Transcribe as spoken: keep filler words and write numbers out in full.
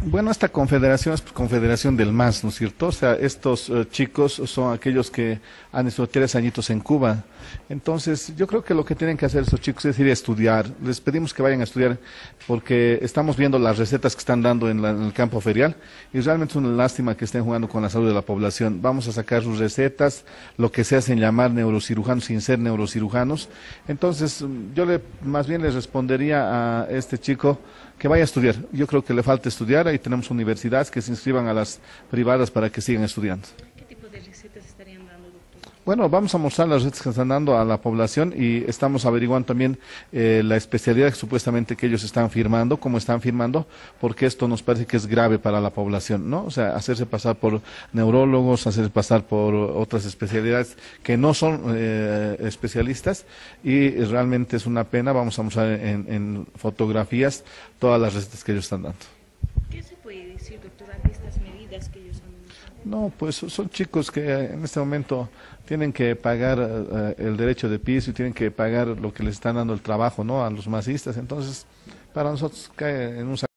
Bueno, esta confederación es pues, confederación del M A S, ¿no es cierto? O sea, estos eh, chicos son aquellos que han estado tres añitos en Cuba. Entonces, yo creo que lo que tienen que hacer esos chicos es ir a estudiar. Les pedimos que vayan a estudiar porque estamos viendo las recetas que están dando en, la- en el campo ferial y realmente es una lástima que estén jugando con la salud de la población. Vamos a sacar sus recetas, lo que se hacen llamar neurocirujanos sin ser neurocirujanos. Entonces, mm, yo le, más bien les respondería a este chico que vaya a estudiar. Yo creo que le falta estudiar, ahí tenemos universidades que se inscriban a las privadas para que sigan estudiando. ¿Qué tipo de recetas estarían dando, doctor? Bueno, vamos a mostrar las recetas que están dando a la población y estamos averiguando también eh, la especialidad que supuestamente que ellos están firmando, cómo están firmando, porque esto nos parece que es grave para la población, ¿no? O sea, hacerse pasar por neurólogos, hacerse pasar por otras especialidades que no son eh, especialistas y realmente es una pena. Vamos a mostrar en, en fotografías todas las recetas que ellos están dando. ¿Qué se puede decir, doctor, ante estas medidas que ellos han anunciado? No, pues son chicos que eh, en este momento tienen que pagar eh, el derecho de piso y tienen que pagar lo que les están dando el trabajo, ¿no? A los masistas. Entonces, para nosotros cae en un